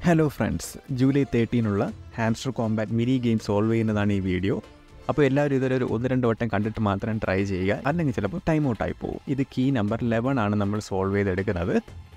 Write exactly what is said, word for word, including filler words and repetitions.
Hello friends, July തേർട്ടീനുള്ള Hamster Kombat mini game solve ചെയ്യുന്നതാണ് ഈ വീഡിയോ. അപ്പോൾ എല്ലാവരും ഇതൊരു ഒരു ഒന്ന് രണ്ട് വട്ടം കണ്ടിട്ട് മാത്രം ട്രൈ ചെയ്യുക, അല്ലെങ്കിൽ ചിലപ്പോൾ ടൈം ഔട്ടായി പോകും. ഇത് കീ നമ്പർ ലെവൻ ആണ് നമ്മൾ സോൾവ് ചെയ്തെടുക്കുന്നത്.